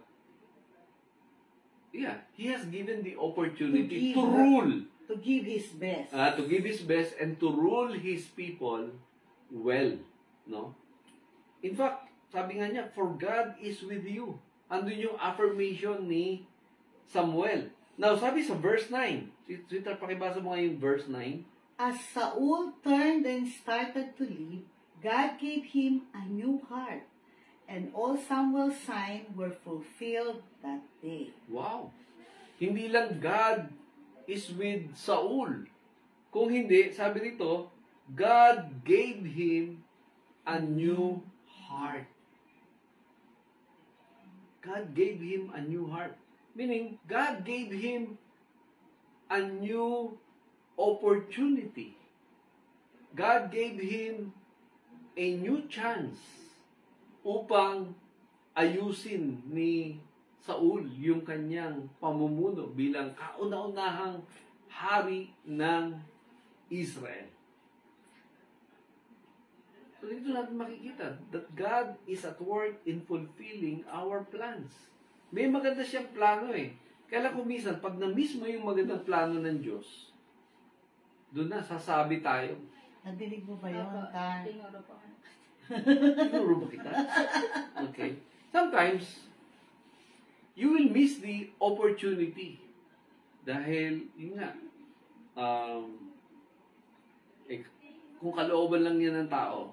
Speaker 2: yeah, he has given the opportunity to, to rule.
Speaker 1: To give his best.
Speaker 2: Uh, to give his best and to rule his people well. No? In fact, sabi nga niya, for God is with you. Andun yung affirmation ni Samuel. Now, sabi sa verse nine, Twitter, pakibasa mo nga yung verse nine.
Speaker 1: As Saul turned and started to leave, God gave him a new heart, and all Samuel's signs were fulfilled that day.
Speaker 2: Wow! Hindi lang God is with Saul. Kung hindi, sabi nito, God gave him a new heart. God gave him a new heart. Meaning, God gave him a new opportunity. God gave him a new chance upang ayusin ni Saul yung kanyang pamumuno bilang kauna-unahang hari ng Israel. So dito natin makikita that God is at work in fulfilling our plans. May maganda siyang plano eh. Kaya kung minsan, pag na-miss mo yung magandang plano ng Diyos, doon na, sasabi tayo.
Speaker 1: Nadinig mo ba yun, Tar?
Speaker 3: Tinuro po.
Speaker 2: Tinuro ba kita? Okay. Sometimes, you will miss the opportunity. Dahil, yun nga, um, eh, kung kalooban lang yan ng tao,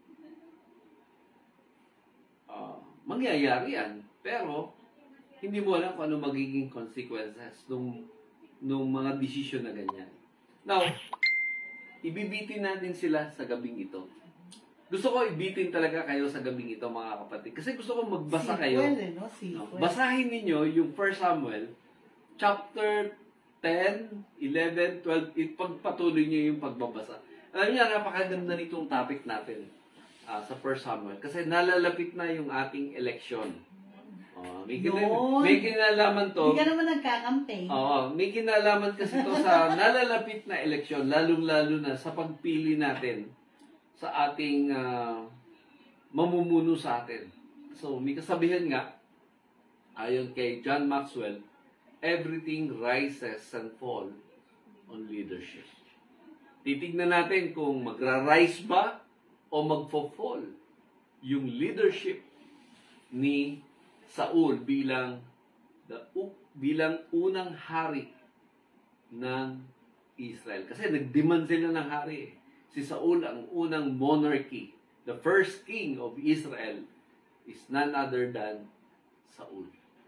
Speaker 2: uh, mangyayari yan. Pero, hindi mo alam kung ano magiging consequences nung, nung mga desisyon na ganyan. Now, ibibitin natin sila sa gabing ito. Gusto ko ibitin talaga kayo sa gabing ito, mga kapatid. Kasi gusto ko magbasa kayo.
Speaker 1: Sequel, eh, no? Sequel.
Speaker 2: No, basahin ninyo yung First Samuel, chapter ten, eleven, twelve, ipagpatuloy nyo yung pagbabasa. Alam niyo, napakaganda nitong topic natin uh, sa First Samuel. Kasi nalalapit na yung ating election. Uh, may, kin- may kinalaman to.
Speaker 1: Hindi ka naman nagka-campaign.
Speaker 2: Oo, may kinalaman kasi to sa nalalapit na eleksyon, lalong-lalo na sa pagpili natin sa ating uh, mamumuno sa atin. So, may kasabihan nga, ayon kay John Maxwell, everything rises and falls on leadership. Titignan natin kung magra-rise ba o magfo-fall yung leadership ni Saul bilang the, uh, bilang unang hari ng Israel. Kasi nag-demand sila ng hari. Si Saul ang unang monarchy. The first king of Israel is none other than Saul.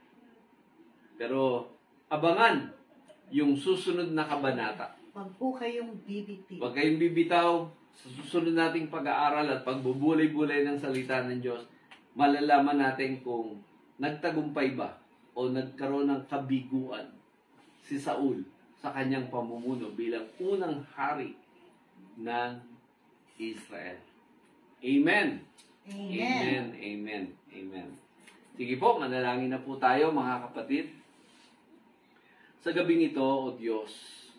Speaker 2: Pero abangan yung susunod na kabanata.
Speaker 1: Huwag po kayong bibitaw.
Speaker 2: Huwag kayong bibitaw sa susunod nating pag-aaral at pagbubulay-bulay ng salita ng Diyos. Malalaman natin kung nagtagumpay ba o nagkaroon ng kabiguan si Saul sa kanyang pamumuno bilang unang hari ng Israel. Amen.
Speaker 1: Amen.
Speaker 2: Amen. Amen. Amen. Sige po, manalangin na po tayo, mga kapatid. Sa gabing ito, O Diyos,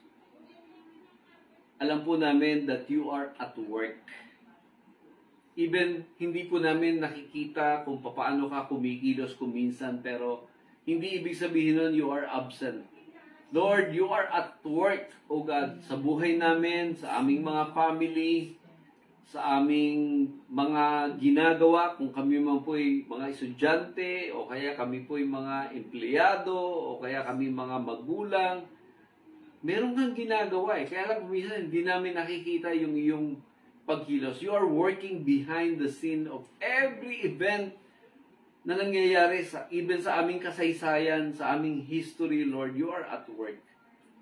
Speaker 2: alam po namin that you are at work. Even hindi po namin nakikita kung paano ka kumikilos kuminsan, pero hindi ibig sabihin nun you are absent. Lord, you are at work, O God, sa buhay namin, sa aming mga family, sa aming mga ginagawa, kung kami man po'y mga estudyante, o kaya kami po'y mga empleyado, o kaya kami mga magulang. Meron kang ginagawa eh. Kaya lang kuminsan hindi namin nakikita yung iyong pagkilos. You are working behind the scene of every event na nangyayari sa even sa aming kasaysayan, sa aming history, Lord. You are at work.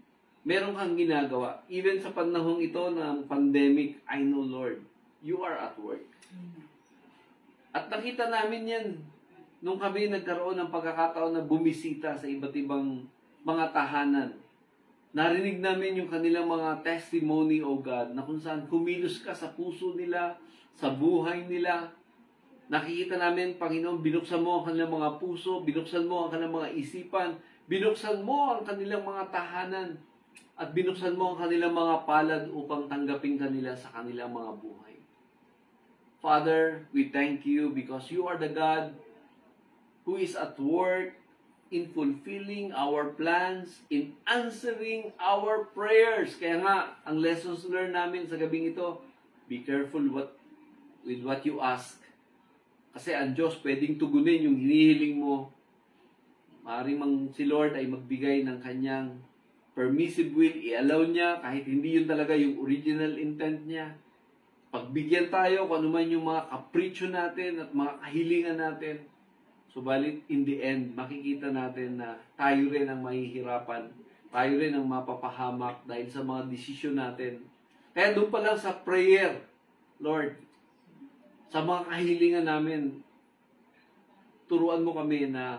Speaker 2: meron kang ginagawa. Even sa panahong ito ng pandemic, I know, Lord, you are at work. At nakita namin yan nung kami nagkaroon ng pagkakataon na bumisita sa iba't ibang mga tahanan. Narinig namin yung kanilang mga testimony, O God, na kung saan kumilos ka sa puso nila, sa buhay nila. Nakikita namin, Panginoon, binuksan mo ang kanilang mga puso, binuksan mo ang kanilang mga isipan, binuksan mo ang kanilang mga tahanan, at binuksan mo ang kanilang mga palad upang tanggapin kanila sa kanilang mga buhay. Father, we thank you because you are the God who is at work in fulfilling our plans, in answering our prayers. Kaya nga, ang lessons learned namin sa gabing ito, be careful what, with what you ask. Kasi ang Diyos pwedeng tugunin yung hinihiling mo. Maaaring mang si Lord ay magbigay ng kanyang permissive will, i-allow niya kahit hindi yun talaga yung original intent niya. Pagbigyan tayo kung ano man yung mga kapritsyo natin at mga kahilingan natin. Subalit, in the end, makikita natin na tayo rin ang mahihirapan. Tayo rin ang mapapahamak dahil sa mga desisyon natin. Kaya doon pa lang sa prayer, Lord, sa mga kahilingan namin, turuan mo kami na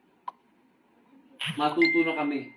Speaker 2: matuto na kami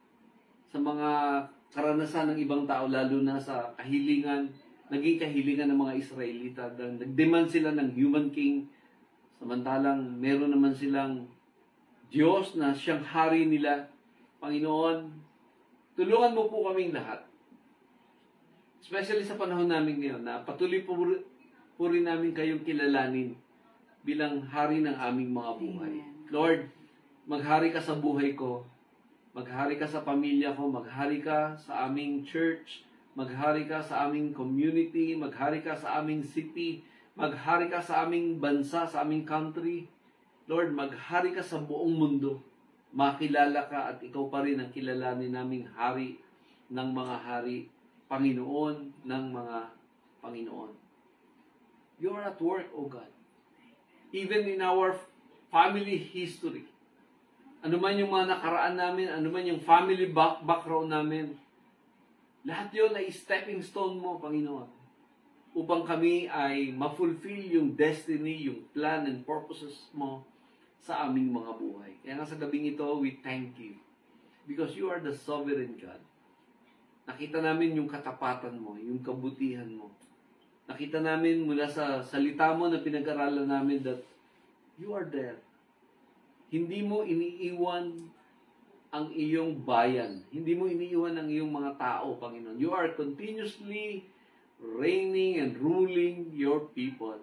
Speaker 2: sa mga karanasan ng ibang tao, lalo na sa kahilingan, naging kahilingan ng mga Israelita. Nag-demand sila ng human king, samantalang meron naman silang Diyos na siyang hari nila. Panginoon, tulungan mo po kaming lahat. Especially sa panahon namin ngayon, na patuloy po, po rin namin kayong kilalanin bilang hari ng aming mga buhay. Lord, maghari ka sa buhay ko, maghari ka sa pamilya ko, maghari ka sa aming church, maghari ka sa aming community, maghari ka sa aming city, maghari ka sa aming bansa, sa aming country. Lord, maghari ka sa buong mundo. Makilala ka at ikaw pa rin ang kilalanin naming hari ng mga hari, Panginoon ng mga Panginoon. You are at work, O God. Even in our family history, ano man yung mga nakaraan namin, ano man yung family back background namin, lahat yun ay stepping stone mo, Panginoon, upang kami ay ma-fulfill yung destiny, yung plan and purposes mo sa aming mga buhay. Kaya nga sa gabing ito, we thank you because you are the sovereign God. Nakita namin yung katapatan mo, yung kabutihan mo. Nakita namin mula sa salita mo na pinag-aralan namin that you are there. Hindi mo iniiwan ang iyong bayan. Hindi mo iniiwan ang iyong mga tao, Panginoon. You are continuously reigning and ruling your people.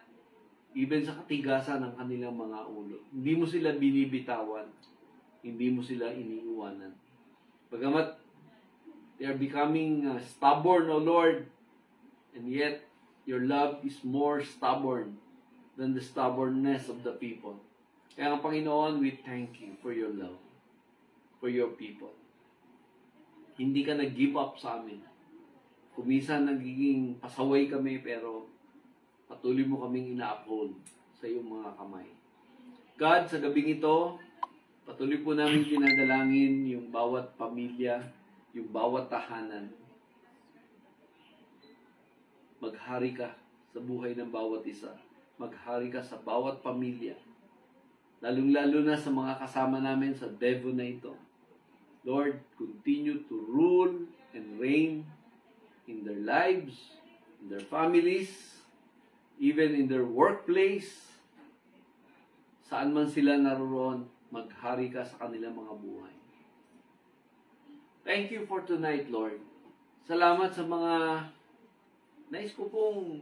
Speaker 2: Even sa katigasan ng kanilang mga ulo. Hindi mo sila binibitawan. Hindi mo sila iniiwanan. Bagamat they are becoming uh, stubborn, O Lord, and yet your love is more stubborn than the stubbornness of the people. Kaya nga, Panginoon, we thank you for your love, for your people. Hindi ka nag-give up sa amin. Kuminsan nagiging pasaway kami, pero patuloy mo kaming ina-uphold sa iyong mga kamay. God, sa gabing ito, patuloy po namin dinadalangin yung bawat pamilya, yung bawat tahanan. Maghari ka sa buhay ng bawat isa. Maghari ka sa bawat pamilya. Lalong-lalo na sa mga kasama namin sa Devo na ito. Lord, continue to rule and reign in their lives, in their families, even in their workplace. Saan man sila naroon, maghari ka sa kanilang mga buhay. Thank you for tonight, Lord. Salamat sa mga nais ko pong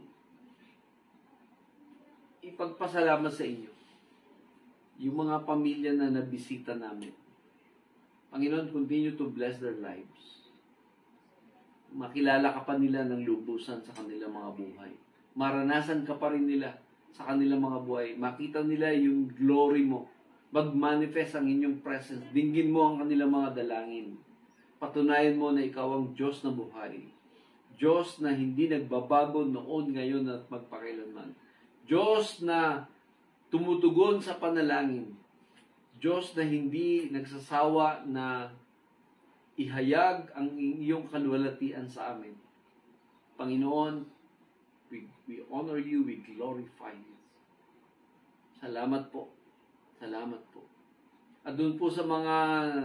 Speaker 2: ipagpasalamat sa inyo. Yung mga pamilya na nabisita namin. Panginoon, continue to bless their lives. Makilala ka pa nila ng lubusan sa kanilang mga buhay. Maranasan ka pa rin nila sa kanilang mga buhay. Makita nila yung glory mo. Mag-manifest ang inyong presence. Dinggin mo ang kanilang mga dalangin. Patunayan mo na ikaw ang Diyos na buhay. Diyos na hindi nagbabago noon, ngayon at magpakailanman. Diyos na tumutugon sa panalangin. Diyos na hindi nagsasawa na ihayag ang iyong kaluwalhatian sa amin. Panginoon, we, we honor you, we glorify you. Salamat po. Salamat po. At doon po sa mga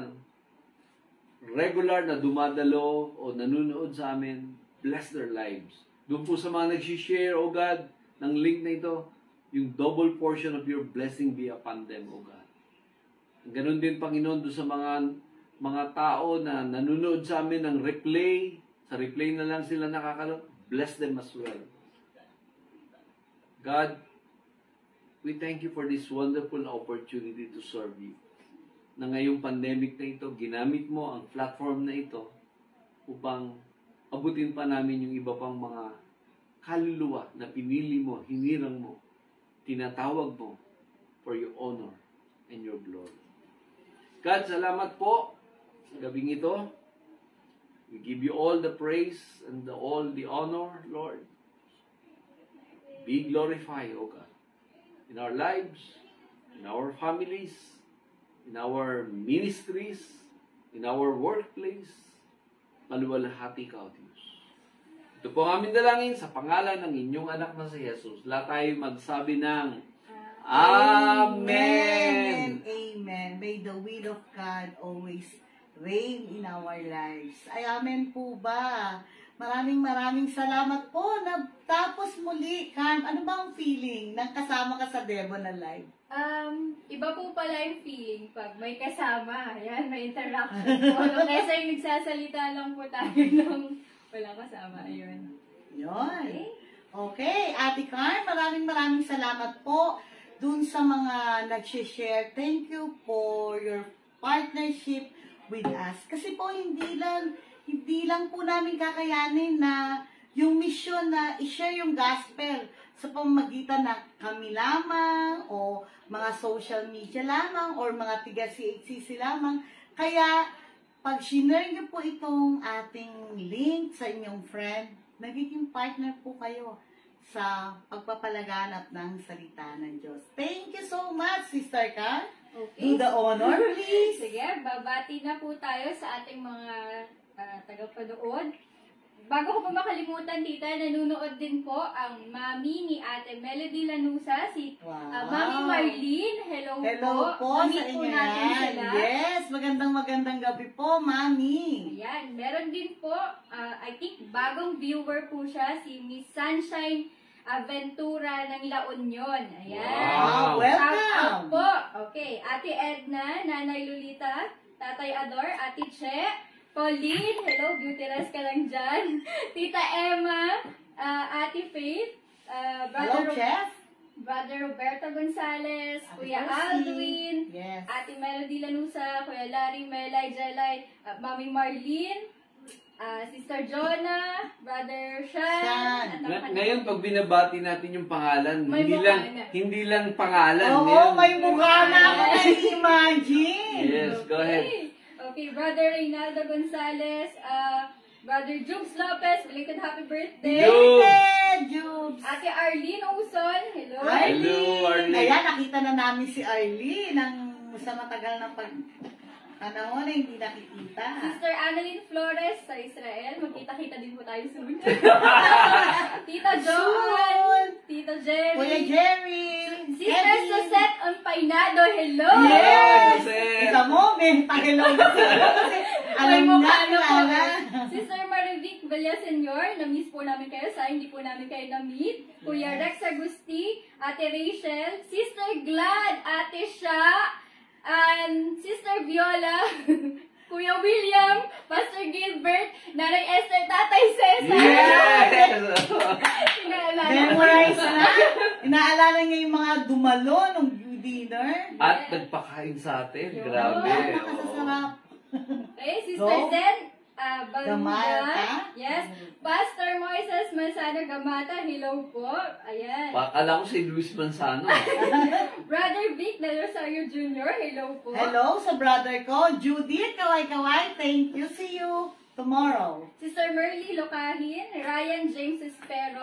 Speaker 2: regular na dumadalo o nanonood sa amin, bless their lives. Doon po sa mga nag-share, O God, ng link na ito, yung double portion of your blessing be upon them, O God. Ganon din, Panginoon, doon sa mga mga tao na nanonood sa amin ng replay, sa replay na lang sila nakakalo, bless them as well. God, we thank you for this wonderful opportunity to serve you. Na ngayong pandemic na ito, ginamit mo ang platform na ito upang abutin pa namin yung iba pang mga kaluluwa na pinili mo, hinirang mo, tinatawag mo for your honor and your glory. God, salamat po sa gabing ito. We give you all the praise and the, all the honor, Lord. Be glorified, O God, in our lives, in our families, in our ministries, in our workplace. Maluwalhati ka, O Diyos. Ito po ang aming dalangin sa pangalan ng inyong anak na si Jesus. Lahat tayo magsabi ng Amen.
Speaker 1: Amen. May the will of God always reign in our lives. Ay, amen po ba? Maraming maraming salamat po. Tapos muli, Carm, ano ba ang feeling nang kasama ka sa Demo na live?
Speaker 3: Um, iba po pala yung feeling pag may kasama. Yan, may interaction po. Kesa yung nagsasalita lang po tayo nung walang kasama. Ayun.
Speaker 1: Yun.
Speaker 3: Okay.
Speaker 1: Okay, Ate Carm, maraming maraming salamat po dun sa mga nag-share. Thank you for your partnership with us. Kasi po hindi lang hindi lang po namin kakayanin na yung mission na i-share yung gospel sa pamamagitan na kami lamang o mga social media lamang or mga tiga C H C C lamang. Kaya pag sinare niyo po itong ating link sa inyong friend, nagiging partner po kayo sa pagpapalaganap ng salita ng Diyos. Thank you so much, Sister Carl.
Speaker 3: Okay.
Speaker 1: Do the honor, please.
Speaker 3: Sige, babati na po tayo sa ating mga uh, tagapanood. Bago ko pa makalimutan, tita, nanonood din po ang mami ni Ate Melody Lanusa, si
Speaker 1: Wow.
Speaker 3: uh, Mami Marlene. Hello,
Speaker 1: Hello po,
Speaker 3: Mami
Speaker 1: sa
Speaker 3: po
Speaker 1: inyo
Speaker 3: natin
Speaker 1: yan.
Speaker 3: sila.
Speaker 1: Yes, magandang magandang gabi po, Mami.
Speaker 3: Ayan, meron din po, uh, I think bagong viewer po siya, si Miss Sunshine Aventura ng La Union. Ayan.
Speaker 2: Wow.
Speaker 1: Welcome.
Speaker 3: Shout out po. Okay, Ate Edna, Nanay Lolita, Tatay Ador, Ate Che, Pauline, hello, beauty rest ka lang dyan. Tita Emma, uh, Ate Faith, uh, Brother,
Speaker 1: Hello, Chef.
Speaker 3: Brother Roberto Gonzales,
Speaker 1: Ate
Speaker 3: Kuya
Speaker 1: Percy.
Speaker 3: Alwin,
Speaker 1: Yes.
Speaker 3: Ate Melody Lanusa, Kuya Larry, Melay, Jelay, uh, Mami Marlene, uh, Sister Jonah, Brother Sean.
Speaker 1: Sean.
Speaker 3: at ang
Speaker 2: Ng-
Speaker 3: kanyang-
Speaker 2: Ngayon, pag binabati natin yung pangalan,
Speaker 3: May
Speaker 2: hindi
Speaker 3: mukha
Speaker 2: lang
Speaker 3: na.
Speaker 2: hindi lang pangalan.
Speaker 1: Oo,
Speaker 2: Ngayon-
Speaker 1: may mukha na ako na-imagine.
Speaker 2: Yes, go ahead.
Speaker 3: Okay. Okay, Brother Reynaldo Gonzales, uh, Brother Jubes Lopez, belated happy birthday.
Speaker 2: Jubes.
Speaker 1: David Jubes.
Speaker 3: Ate Arlene Uson, hello.
Speaker 2: Hello, Arlene.
Speaker 1: Ayan, nakita na namin si Arlene ng sa matagal na pag panahon na hindi nakikita.
Speaker 3: Sister Annalyn Flores sa Israel, magkita-kita din po tayo soon. Tita Joan, Tita Jerry,
Speaker 1: Kuya Jerry.
Speaker 3: Sister
Speaker 1: Eddie.
Speaker 3: Sosette on Painado, hello.
Speaker 1: Yes!
Speaker 2: Sosette.
Speaker 1: Kita mo, may pakilong kasi. Alam
Speaker 3: May mukha
Speaker 1: na,
Speaker 3: na po.
Speaker 1: kilala.
Speaker 3: Sister Marivic Villasenor, na-miss po namin kayo sa hindi po namin kayo na-meet. Kuya
Speaker 1: Yes.
Speaker 3: Rex Agusti, Ate Rachel, Sister Glad, Ate Sha, and Sister Viola, Kuya William, Pastor Gilbert, Nanay Esther, Tatay Cesar.
Speaker 2: Yes!
Speaker 3: Inaalala.
Speaker 1: Memorize na. Inaalala niya yung mga dumalo nung dinner.
Speaker 2: At nagpakain sa atin. Grabe.
Speaker 1: Oh,
Speaker 2: oo.
Speaker 1: nakasasarap.
Speaker 3: Okay, Sister
Speaker 1: Go.
Speaker 3: Zen, uh,
Speaker 1: Gamata.
Speaker 3: Balmula. Yes. Pastor Moises Manzano Gamata, hello po. Ayan.
Speaker 2: Pakala ko si Luis Manzano.
Speaker 3: Brother Vic Del Rosario Junior, hello po.
Speaker 1: Hello sa brother ko, Judith. Kaway-kaway. Thank you. See you tomorrow.
Speaker 3: Sister Merly Locahin, Ryan James Espero,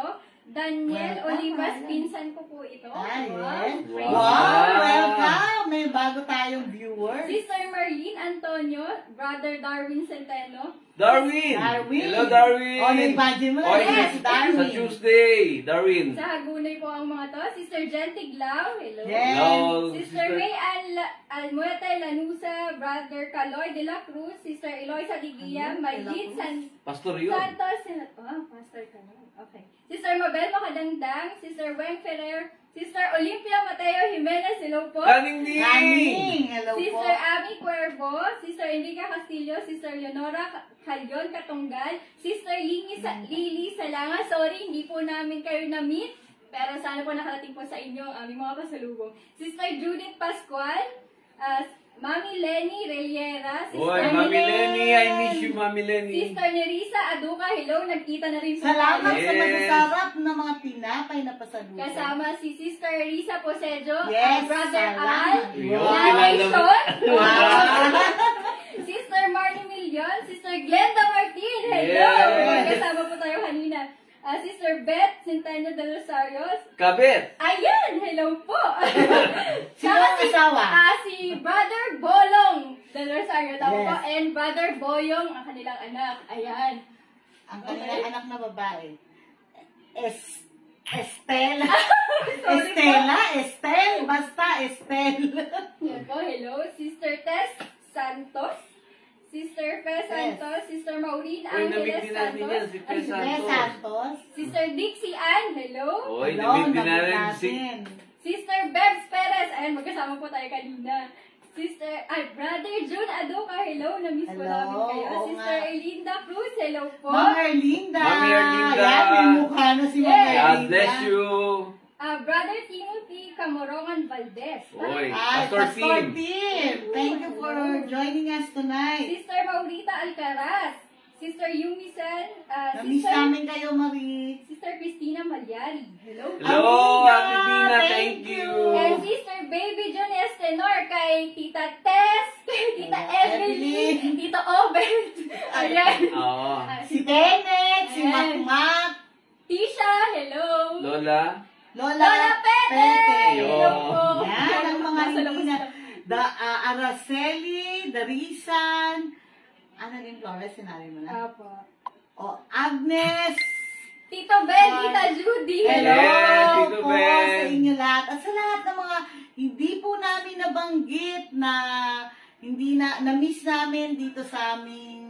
Speaker 3: Daniel
Speaker 1: Welcome,
Speaker 3: Olivas,
Speaker 1: Alan.
Speaker 3: pinsan ko po ito.
Speaker 1: Ah, yes.
Speaker 3: Praise
Speaker 1: Wow,
Speaker 3: God.
Speaker 1: welcome! May bago tayong viewers.
Speaker 3: Sister Marlene Antonio, Brother Darwin Centeno,
Speaker 2: Darwin!
Speaker 1: Darwin.
Speaker 2: Hello, Darwin!
Speaker 1: Oh, na-imagine mo lang.
Speaker 2: Oy,
Speaker 1: Yes,
Speaker 2: sa
Speaker 1: Darwin.
Speaker 2: Tuesday, Darwin.
Speaker 3: sa Hagunay po ang mga to. Sister Jen Tiglao, hello.
Speaker 1: Yes.
Speaker 2: Hello,
Speaker 3: Sister May Ann La- Almuete Lanusa, Brother Caloy de la Cruz, Sister Eloisa Digia,
Speaker 1: Ano?
Speaker 3: Maylin
Speaker 1: De la
Speaker 3: San
Speaker 2: Pastor yun.
Speaker 3: Santos, Senat- oh, Pastor Caloy. Okay. Sister Mabel Makadangdang, Sister Wen Ferrer, Sister Olympia Mateo Jimenez, hello po.
Speaker 2: Kaning ni!
Speaker 1: Kaning, hello po.
Speaker 3: Sister Ami Cuervo, Sister Enrica Castillo, Sister Leonora Calyon Katunggal, Sister Lini Sa Lily Salanga. Sorry, hindi po namin kayo na-meet, pero sana po nakarating po sa inyo ang aming mga pasalubong. Sister Judith Pascual, uh, Mami Lenny Reliera, Sister
Speaker 2: Oy, Mami Lenny, I miss you, Mami Lenny.
Speaker 3: Sister Nerissa Aduca, hello, nagkita na rin po
Speaker 1: Salamat
Speaker 3: tayo.
Speaker 1: sa
Speaker 2: Yes.
Speaker 1: masasarap na mga tinapay na pasalubong.
Speaker 3: Kasama si Sister Risa Posejo,
Speaker 1: Yes,
Speaker 3: ang Brother
Speaker 1: salamat.
Speaker 3: Al,
Speaker 2: Yun,
Speaker 3: Nanay
Speaker 2: kilala mo.
Speaker 3: Son,
Speaker 1: Wow.
Speaker 3: Sister Marnie Million, Sister Glenda Martin, hello!
Speaker 2: Yes.
Speaker 3: Kasama po tayo kanina. Ah, Sister Beth Centeno de Rosarios,
Speaker 2: Kabit!
Speaker 3: ayan, hello po!
Speaker 1: Sino
Speaker 3: Saka
Speaker 1: ang asawa?
Speaker 3: ah, si Brother Bolong de Rosario, tama
Speaker 1: Yes.
Speaker 3: po, and Brother Boyong, ang kanilang anak, ayan.
Speaker 1: Ang kanilang anak na babae. Es Estela.
Speaker 3: Sorry
Speaker 1: Estela, Estel, basta Estel.
Speaker 3: Yan po, hello. Sister Tess Santos. Sister Fe Santos. Sister Maureen
Speaker 2: Uy,
Speaker 3: Angeles
Speaker 2: namit din natin yan,
Speaker 3: Santos.
Speaker 2: si Fe
Speaker 3: Ay,
Speaker 2: Santos.
Speaker 1: Des Santos.
Speaker 3: Sister Dixie Ann, hello.
Speaker 2: Oy,
Speaker 1: Hello,
Speaker 2: namit din
Speaker 1: namit
Speaker 2: natin si...
Speaker 1: natin.
Speaker 3: Sister Bebs Perez. Ayan, magkasama po tayo kanina. Sister, ay, Brother June Adoka, hello. Na-miss po
Speaker 1: Hello,
Speaker 3: namin kayo.
Speaker 1: oo
Speaker 3: Sister
Speaker 1: nga.
Speaker 3: Erlinda Cruz, hello po.
Speaker 1: Ma'am Erlinda.
Speaker 2: Ma'am Erlinda.
Speaker 1: Yan, may mukha na si Ma'am
Speaker 3: Yes.
Speaker 1: Erlinda.
Speaker 2: God bless you.
Speaker 3: Ah, Brother Timothy Camorongan Valdez.
Speaker 2: Oy,
Speaker 1: Ay,
Speaker 2: Pastor
Speaker 1: Pastor
Speaker 2: Tim.
Speaker 1: Tim. Thank you for joining us tonight.
Speaker 3: Sister Maurita Alcaraz. Sister Yumi San. ah,
Speaker 1: Namiss
Speaker 3: Sister,
Speaker 1: namin kayo, Marie.
Speaker 3: Sister Christina Malyari. Hello.
Speaker 2: Hello,
Speaker 1: Amiga,
Speaker 2: Ate Dina,
Speaker 1: thank
Speaker 2: thank
Speaker 1: you.
Speaker 2: you.
Speaker 3: And Sister Baby June Estenor kay Tita Tess, kay Tita
Speaker 1: Hello,
Speaker 3: Evelyn,
Speaker 1: Evelyn.
Speaker 3: Tito Obed. Ayan.
Speaker 2: Oo.
Speaker 3: Ah,
Speaker 1: Si Tenet, si
Speaker 3: Ayan.
Speaker 1: Makmak,
Speaker 3: Tisha, hello.
Speaker 2: Lola.
Speaker 1: Lola,
Speaker 3: Lola Pete. Hello po.
Speaker 1: Yan, ang mga
Speaker 3: Nasa labas
Speaker 1: hindi na.
Speaker 3: lang.
Speaker 1: Da, uh, Araceli, Darisan, ano rin, Flores, sinabi mo na?
Speaker 3: Apo.
Speaker 1: O, Agnes.
Speaker 3: Tito Ben, Tita Judy.
Speaker 1: Hello
Speaker 2: Yes, Tito
Speaker 1: po
Speaker 2: Ben.
Speaker 1: sa inyo lahat. At sa lahat ng mga hindi po namin nabanggit na hindi na na-miss namin dito sa aming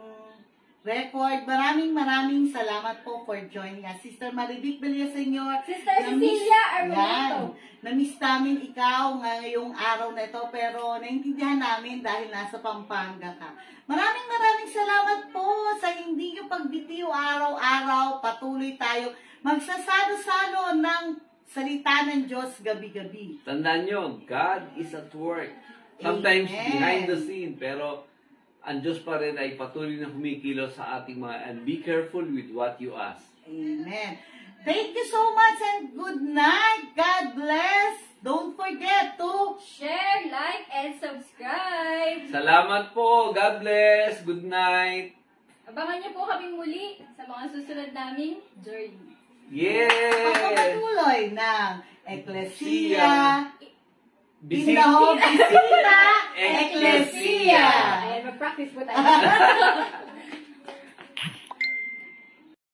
Speaker 1: record. Maraming maraming salamat po for joining us. Sister Marivic Villaseñor.
Speaker 3: Sister
Speaker 1: na-miss-
Speaker 3: Cecilia Arbolito.
Speaker 1: Yan. Na-miss namin ikaw ngayong araw na ito, pero naintindihan namin dahil nasa Pampanga ka. Maraming maraming salamat po sa hindi nyo pagbitiw araw-araw. Patuloy tayo magsasalo-salo ng salita ng Diyos gabi-gabi.
Speaker 2: Tandaan nyo, God is at work. Sometimes
Speaker 1: Amen.
Speaker 2: behind the scene, pero ang Diyos pa rin ay patuloy na humikilos sa ating mga, and be careful with what you ask.
Speaker 1: Amen. Thank you so much and good night. God bless. Don't forget to
Speaker 3: Share, like, and subscribe.
Speaker 2: Salamat po. God bless. Good night.
Speaker 3: Abangan niyo po kami muli sa mga susunod naming journey.
Speaker 2: Yeah!
Speaker 1: pagpapatuloy ng Ekklesia.
Speaker 2: Bisita.
Speaker 1: Bisita.
Speaker 2: Ekklesia.
Speaker 1: Ekklesia.
Speaker 3: Ayan, mag-practice po tayo.